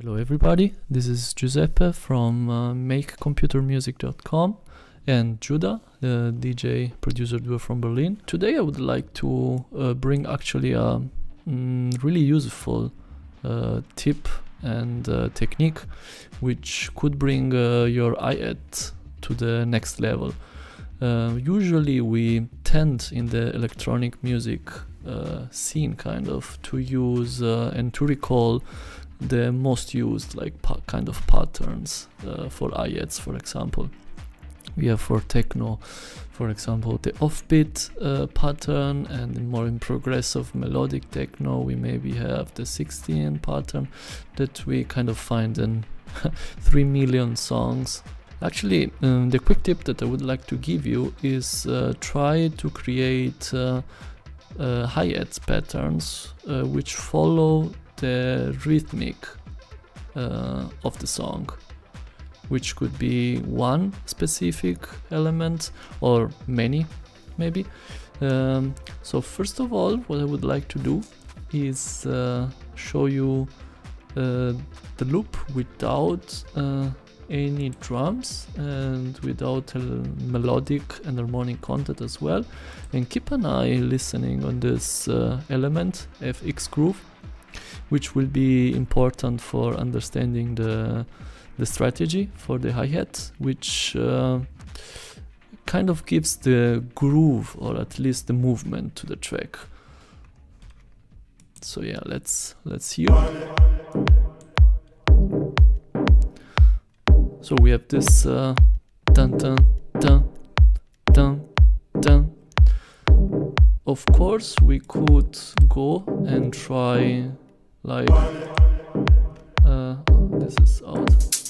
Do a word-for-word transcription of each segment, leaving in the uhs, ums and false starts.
Hello everybody, this is Giuseppe from uh, make computer music dot com and GIUDA, the D J producer duo from Berlin. Today I would like to uh, bring actually a mm, really useful uh, tip and uh, technique which could bring uh, your hi-hat to the next level. Uh, usually we tend in the electronic music uh, scene kind of to use uh, and to recall the most used like kind of patterns uh, for hi-hats. For example, we have for techno, for example, the offbeat uh, pattern, and more in progressive melodic techno we maybe have the sixteen pattern that we kind of find in three million songs. Actually, um, the quick tip that I would like to give you is uh, try to create uh, uh, hi-hat patterns uh, which follow the rhythmic uh, of the song, which could be one specific element or many maybe. Um, so first of all, what I would like to do is uh, show you uh, the loop without uh, any drums and without a melodic and harmonic content as well, and keep an eye listening on this uh, element F X groove, which will be important for understanding the the strategy for the hi-hat, which uh, kind of gives the groove or at least the movement to the track. So yeah, let's let's hear. So we have this uh, dun dun dun dun dun. Of course, we could go and try like uh, this is out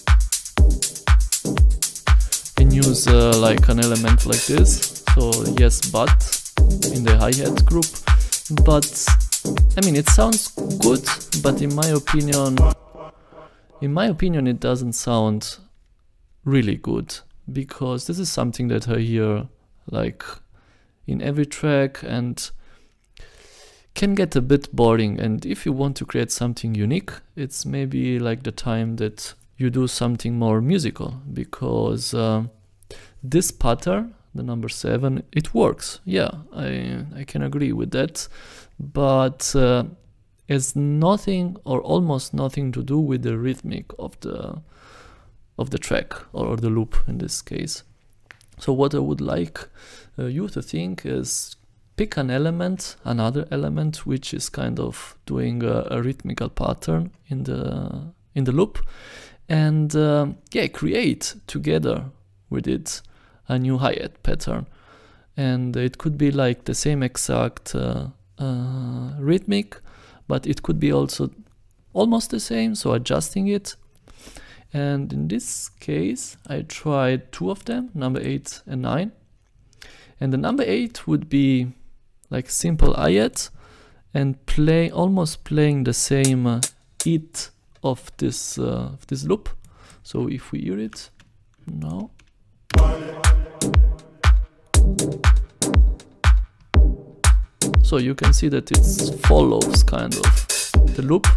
and use uh, like an element like this. So yes, but in the hi-hat group, but I mean it sounds good, but in my opinion, in my opinion, it doesn't sound really good, because this is something that I hear like in every track and can get a bit boring. And if you want to create something unique, it's maybe like the time that you do something more musical, because uh, this pattern, the number seven, it works. Yeah, I, I can agree with that, but uh, has nothing or almost nothing to do with the rhythmic of the of the track or the loop in this case. So what I would like uh, you to think is pick an element, another element which is kind of doing a, a rhythmical pattern in the in the loop, and uh, yeah, create together with it a new hi-hat pattern. And it could be like the same exact uh, uh, rhythmic, but it could be also almost the same, so adjusting it. And in this case I tried two of them, number eight and nine, and the number eight would be like simple hi-hat and play almost playing the same uh, hit of this uh, of this loop. So if we hear it now, so you can see that it follows kind of the loop.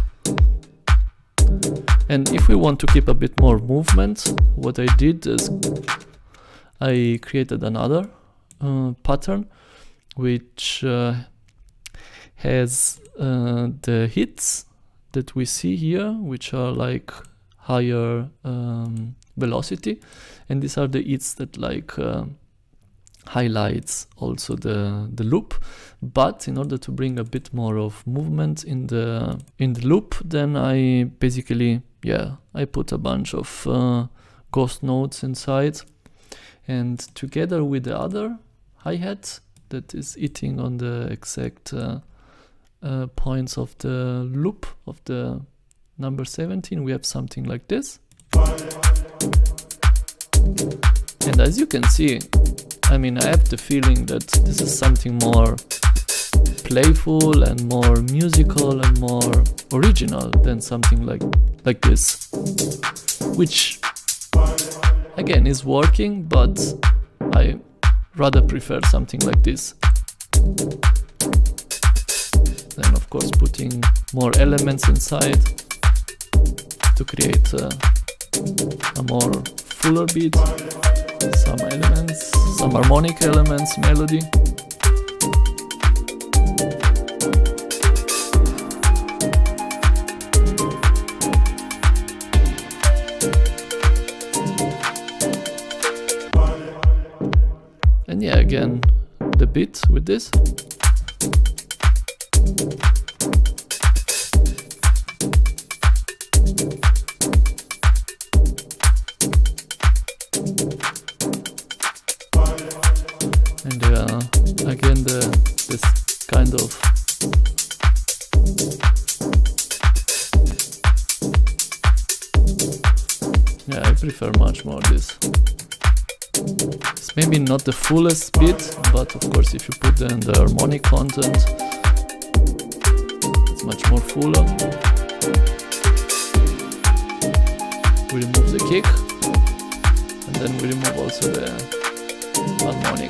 And if we want to keep a bit more movement, what I did is I created another uh, pattern which uh, has uh, the hits that we see here, which are like higher um, velocity, and these are the hits that like uh, highlights also the the loop. But in order to bring a bit more of movement in the in the loop, then I basically yeah I put a bunch of uh, ghost notes inside, and together with the other hi-hat that is hitting on the exact uh, uh, points of the loop of the number seventeen, we have something like this. And as you can see, I mean, I have the feeling that this is something more playful and more musical and more original than something like like this, which again is working, but I rather prefer something like this. Then of course putting more elements inside. to create uh, a more fuller beat, some elements, some harmonic elements, melody. And yeah, again, the beat with this. And uh, again, the this kind of yeah, I prefer much more this. It's maybe not the fullest beat, but of course if you put in the harmonic content, it's much more fuller. We remove the kick, and then we remove also the harmonic.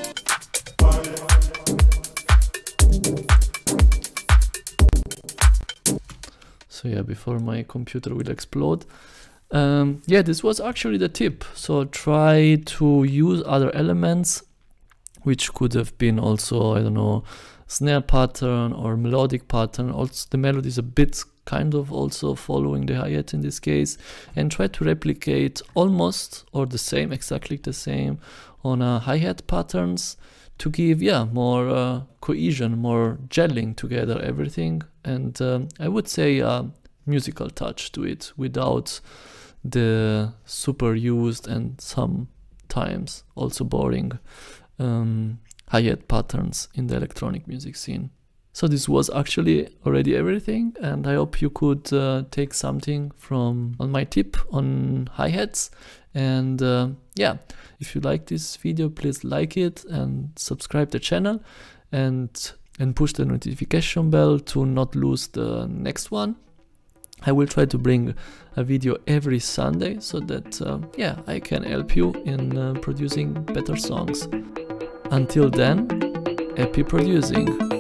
So yeah, before my computer will explode. Um, yeah, this was actually the tip. So try to use other elements, which could have been also, I don't know, snare pattern or melodic pattern. Also the melody is a bit kind of also following the hi-hat in this case, and try to replicate almost or the same, exactly the same on uh, hi-hat patterns to give, yeah, more uh, cohesion, more gelling together everything, and um, I would say a musical touch to it without the super used and sometimes also boring um, hi-hat patterns in the electronic music scene. So this was actually already everything, and I hope you could uh, take something from on my tip on hi-hats. And uh, yeah, if you like this video, please like it and subscribe the channel, and and push the notification bell to not lose the next one. I will try to bring a video every Sunday so that uh, yeah, I can help you in uh, producing better songs. Until then, happy producing!